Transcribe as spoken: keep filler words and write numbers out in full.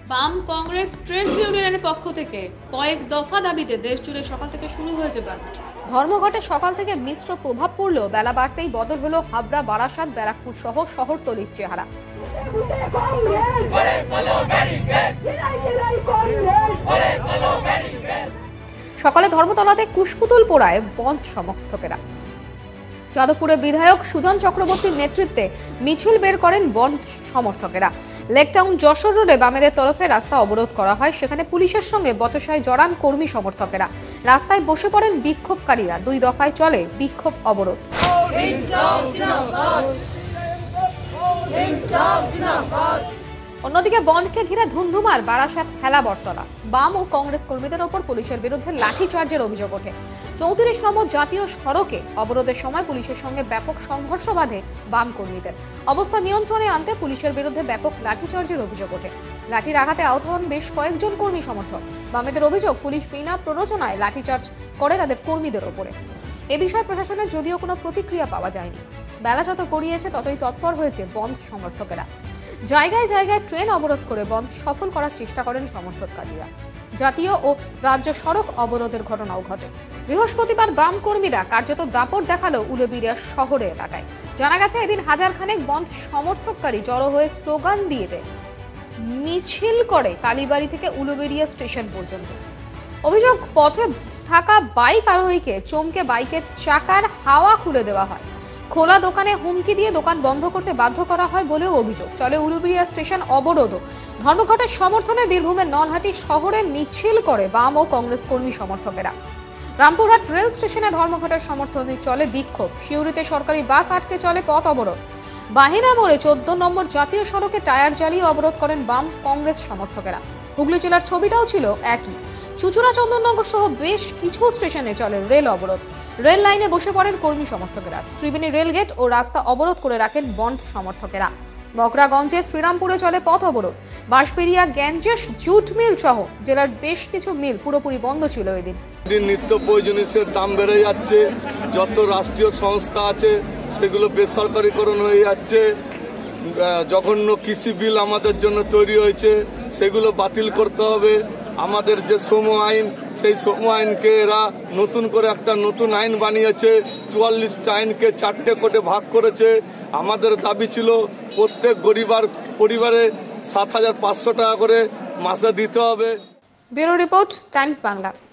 বাম কংগ্রেস ট্রেড ইউনিয়নের পক্ষ থেকে কয়েক দফা দাবিতে দেশ জুড়ে সকাল থেকে শুরু হয়েছে বাম। ধর্মঘটে সকাল থেকে মিশ্র প্রভাব পড়লেও বেলা বাড়তেই বদল হলো হাবড়া, বারাসাত, ব্যারাকপুর সহ শহরতলির চেহারা। সকালে ধর্মতলাতে কুশপুতুল পোড়ায় বন্ধ সমর্থকেরা। যাদবপুরে বিধায়ক সুজন চক্রবর্তীর নেতৃত্বে মিছিল বের করেন বন্ধ সমর্থকেরা। লেকটাউন যশোর রোডে বামেদের তরফে রাস্তা অবরোধ করা হয়, সেখানে পুলিশের সঙ্গে বচসায় জড়ান কর্মী সমর্থকেরা। রাস্তায় বসে পড়েন বিক্ষোভকারীরা। দুই দফায় চলে বিক্ষোভ অবরোধ। অন্যদিকে বন্ধকে ঘিরে ধুন্ধুমার বারাসাত খেলা বটতলা। বাম ও কংগ্রেস কর্মীদের ওপর পুলিশের বিরুদ্ধে লাঠিচার্জের অভিযোগ ওঠে। চৌত্রিশ নম্বর জাতীয় সড়কে অবরোধের সময় পুলিশের সঙ্গে ব্যাপক সংঘর্ষ বাধে বাম কর্মীদের। অবস্থা নিয়ন্ত্রণে আনতে পুলিশের বিরুদ্ধে ব্যাপক লাঠিচার্জের অভিযোগ ওঠে। লাঠির আঘাতে আহত হন বেশ কয়েকজন কর্মী সমর্থক। বামেদের অভিযোগ, পুলিশ বিনা প্ররোচনায় লাঠিচার্জ করে তাদের কর্মীদের ওপরে। এ বিষয়ে প্রশাসনের যদিও কোনো প্রতিক্রিয়া পাওয়া যায়নি। বেলা যত গড়িয়েছে ততই তৎপর হয়েছে বন্ধ সমর্থকেরা। জায়গায় জায়গায় ট্রেন অবরোধ করে বন্ধ সফল করার চেষ্টা করেন সমর্থককারীরা। জাতীয় ও রাজ্য সড়ক অবরোধের ঘটনাও ঘটে। বৃহস্পতিবার বাম কর্মীরা কার্যত দাপট দেখালো উলুবেড়িয়া শহরে এলাকায়। জানা গেছে, এদিন হাজার খানেক বন্ধ সমর্থককারী জড়ো হয়ে স্লোগান দিয়ে মিছিল করে কালীবাড়ি থেকে উলুবেড়িয়া স্টেশন পর্যন্ত। অভিযোগ, পথে থাকা বাইক আরোহীকে চমকে বাইকের চাকার হাওয়া খুলে দেওয়া হয়। খোলা দোকানে হুমকি দিয়ে দোকান বন্ধ করতে বাধ্য করা হয় বলেও অভিযোগ। চলে উলুবেড়িয়া স্টেশন অবরোধ। ধর্মঘটের সমর্থনে বীরভূমের নলহাটি শহরে মিছিল করে বাম ও কংগ্রেস কর্মী সমর্থকেরা। রামপুরহাট রেল স্টেশনে ধর্মঘটের সমর্থনে চলে বিক্ষোভ। সিউড়িতে সরকারি বাস আটকে চলে পথ অবরোধ। বাহিনা মোড়ে চোদ্দ নম্বর জাতীয় সড়কে টায়ার জ্বালিয়ে অবরোধ করেন বাম কংগ্রেস সমর্থকেরা। হুগলি জেলার ছবিটাও ছিল একই। চুচুড়া, চন্দননগর সহ বেশ কিছু স্টেশনে চলে রেল অবরোধ। রেল লাইনে বসে পড়েন কর্মী সমর্থকেরা। ত্রিবেণী রেলগেট ও রাস্তা অবরোধ করে রাখেন বন্ধ সমর্থকেরা। মগরাগঞ্জে শ্রীরামপুরে চলে পথ অবরোধ। বাঁশবেড়িয়া, গ্যাঞ্জেস, জুট মিল সহ জেলার বেশ কিছু মিল পুরোপুরি বন্ধ ছিল এদিন। নিত্য প্রয়োজনীয় দাম বেড়ে যাচ্ছে, যত রাষ্ট্রীয় সংস্থা আছে সেগুলো বেসরকারিকরণ হয়ে যাচ্ছে। জঘন্য কৃষি বিল আমাদের জন্য তৈরি হয়েছে, সেগুলো বাতিল করতে হবে। আমাদের যে শ্রম আইন, সেই শ্রম আইনকে এরা নতুন করে একটা নতুন আইন বানিয়েছে। চুয়াল্লিশটা আইনকে চারটে করে ভাগ করেছে। আমাদের দাবি ছিল প্রত্যেক গরিবার পরিবারে সাত হাজার পাঁচশো টাকা করে মাসে দিতে হবে। Bureau report, Times Bangla.